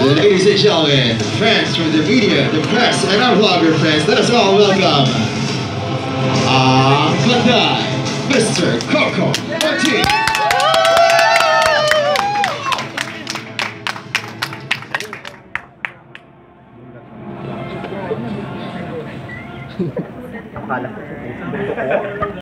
Ladies and gentlemen, friends from the media, the press, and our vlogger friends, let us all welcome Ang Panday, Mr. Coco Martin. Akala ko